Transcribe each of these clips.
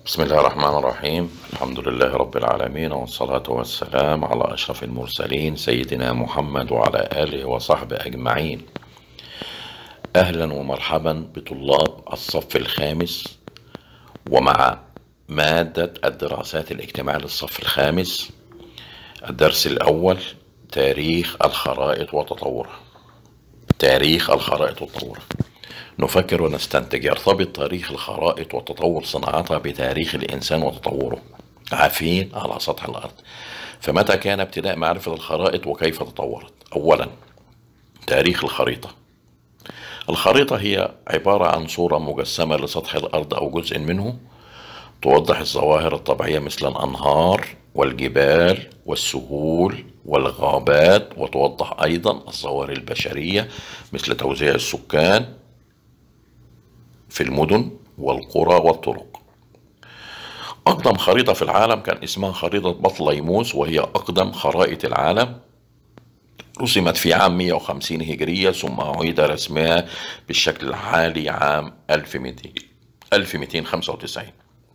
بسم الله الرحمن الرحيم. الحمد لله رب العالمين، والصلاة والسلام على أشرف المرسلين سيدنا محمد وعلى آله وصحبه أجمعين. أهلا ومرحبا بطلاب الصف الخامس ومع مادة الدراسات الاجتماعية للصف الخامس. الدرس الأول: تاريخ الخرائط وتطورها. تاريخ الخرائط وتطورها. نفكر ونستنتج: يرتبط تاريخ الخرائط وتطور صناعتها بتاريخ الإنسان وتطوره عافين على سطح الأرض. فمتى كان ابتداء معرفة الخرائط وكيف تطورت؟ أولا، تاريخ الخريطة. الخريطة هي عبارة عن صورة مجسمة لسطح الأرض أو جزء منه، توضح الظواهر الطبيعية مثل الأنهار والجبال والسهول والغابات، وتوضح أيضا الظواهر البشرية مثل توزيع السكان في المدن والقرى والطرق. أقدم خريطة في العالم كان اسمها خريطة بطليموس، وهي أقدم خرائط العالم. رسمت في عام 150 هجرية، ثم أعيد رسمها بالشكل الحالي عام 1295.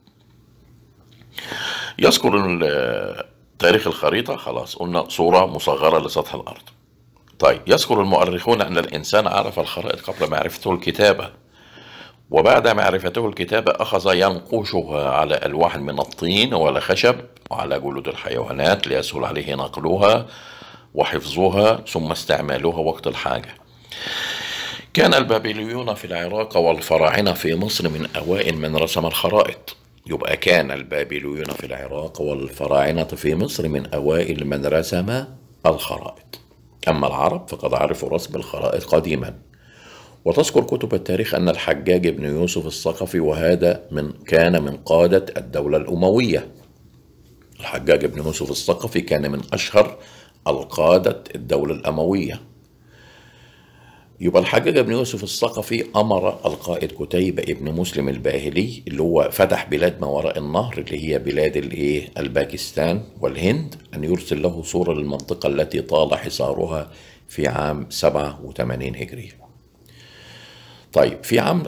يذكر تاريخ الخريطة، خلاص قلنا صورة مصغرة لسطح الأرض. طيب، يذكر المؤرخون أن الإنسان عرف الخرائط قبل معرفته الكتابة، وبعد معرفته الكتابة أخذ ينقشها على ألواح من الطين والخشب وعلى جلود الحيوانات ليسهل عليه نقلها وحفظها ثم استعمالها وقت الحاجة. كان البابليون في العراق والفراعنة في مصر من أوائل من رسم الخرائط. يبقى كان البابليون في العراق والفراعنة في مصر من أوائل من رسم الخرائط. أما العرب فقد عرفوا رسم الخرائط قديما. وتذكر كتب التاريخ أن الحجاج بن يوسف الثقفي، وهذا كان من قادة الدولة الأموية. الحجاج بن يوسف الثقفي كان من أشهر القادة الدولة الأموية. يبقى الحجاج بن يوسف الثقفي أمر القائد كتيبة ابن مسلم الباهلي، اللي هو فتح بلاد ما وراء النهر اللي هي بلاد الباكستان والهند، أن يرسل له صورة للمنطقة التي طال حصارها في عام 87 هجرية. طيب، في عام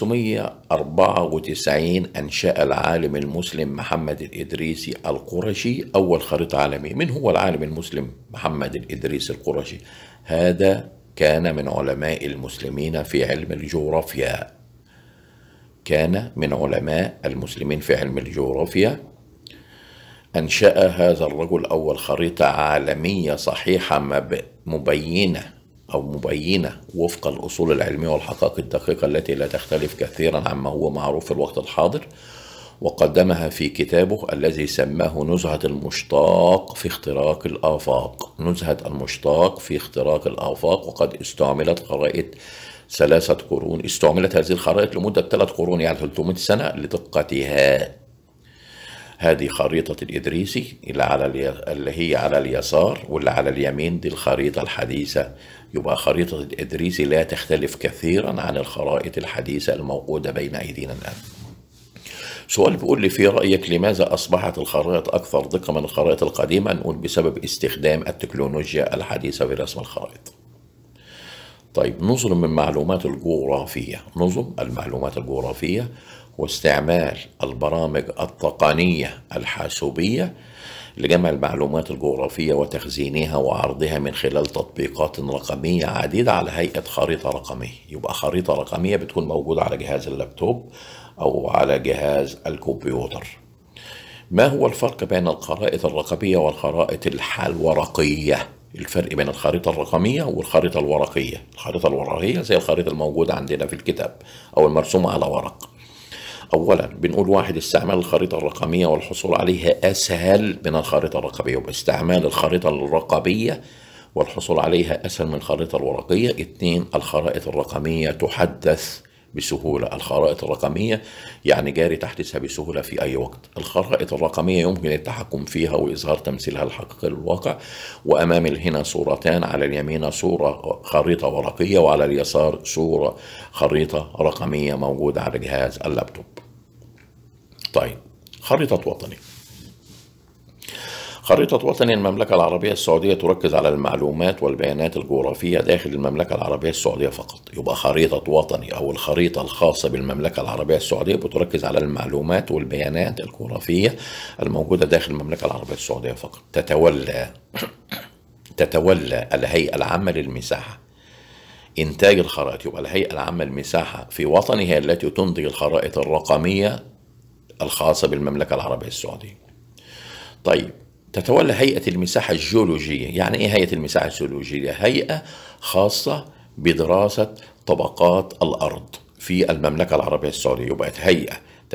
594 أنشأ العالم المسلم محمد الإدريسي القرشي أول خريطة عالمية. من هو العالم المسلم محمد الإدريسي القرشي؟ هذا كان من علماء المسلمين في علم الجغرافيا. كان من علماء المسلمين في علم الجغرافيا. أنشأ هذا الرجل أول خريطة عالمية صحيحة مبينة وفق الأصول العلمية والحقائق الدقيقة التي لا تختلف كثيرا عما هو معروف في الوقت الحاضر، وقدمها في كتابه الذي سماه نزهة المشتاق في اختراق الآفاق. نزهة المشتاق في اختراق الآفاق. وقد استعملت خرائط 3 قرون. استعملت هذه الخرائط لمدة 3 قرون، يعني 300 سنة لدقتها. هذه خريطة الإدريسي اللي هي على اليسار، واللي على اليمين دي الخريطة الحديثة. يبقى خريطة الإدريسي لا تختلف كثيرا عن الخرائط الحديثة الموجودة بين أيدينا الآن. سؤال بيقول لي: في رأيك لماذا أصبحت الخرائط أكثر دقة من الخرائط القديمة؟ نقول: بسبب استخدام التكنولوجيا الحديثة في رسم الخرائط. طيب، نظم من معلومات الجغرافية. نظم المعلومات الجغرافية واستعمال البرامج التقنية الحاسوبية لجمع المعلومات الجغرافية وتخزينها وعرضها من خلال تطبيقات رقمية عديدة على هيئة خريطة رقمية. يبقى خريطة رقمية بتكون موجودة على جهاز اللابتوب أو على جهاز الكمبيوتر. ما هو الفرق بين الخرائط الرقمية والخرائط الورقية؟ الفرق بين الخريطة الرقمية والخريطة الورقية: الخريطة الورقية زي الخريطة الموجودة عندنا في الكتاب أو المرسومة على ورق. أولا بنقول: واحد، استعمال الخريطة الرقمية والحصول عليها أسهل من الخريطة الرقمية. واستعمال الخريطة الرقمية والحصول عليها أسهل من الخريطة الورقية. 2، الخرائط الرقمية تحدث بسهولة. الخرائط الرقمية يعني جاري تحديثها بسهولة في أي وقت. الخرائط الرقمية يمكن التحكم فيها وإظهار تمثيلها الحقيقي للواقع. وأمام هنا صورتان: على اليمين صورة خريطة ورقية، وعلى اليسار صورة خريطة رقمية موجودة على جهاز اللابتوب. طيب، خريطة وطني. خريطة وطن المملكة العربية السعودية تركز على المعلومات والبيانات الجغرافية داخل المملكة العربية السعودية فقط. يبقى خريطة وطني أو الخريطة الخاصة بالمملكة العربية السعودية بتركز على المعلومات والبيانات الجغرافية الموجودة داخل المملكة العربية السعودية فقط. تتولى الهيئة العامة للمساحة إنتاج الخرائط. يبقى الهيئة العامة للمساحة في وطني هي التي تنتج الخرائط الرقمية الخاصة بالمملكة العربية السعودية. طيب، تتولى هيئة المساحة الجيولوجية. يعني إيه هيئة المساحة الجيولوجية؟ هيئة خاصة بدراسة طبقات الأرض في المملكة العربية السعودية. يبقى هيئة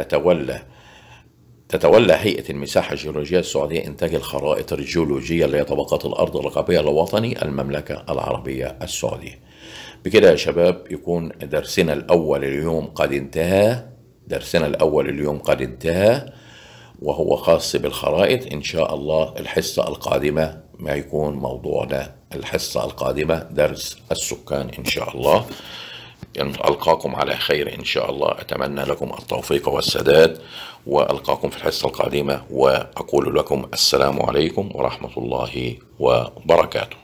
تتولى هيئة المساحة الجيولوجية السعودية إنتاج الخرائط الجيولوجية اللي هي طبقات الأرض الرقمية لوطني المملكة العربية السعودية. بكده يا شباب يكون درسنا الأول اليوم قد انتهى، وهو خاص بالخرائط. إن شاء الله الحصة القادمة ما يكون موضوعنا الحصة القادمة درس السكان إن شاء الله. ألقاكم على خير إن شاء الله. أتمنى لكم التوفيق والسداد، وألقاكم في الحصة القادمة، وأقول لكم السلام عليكم ورحمة الله وبركاته.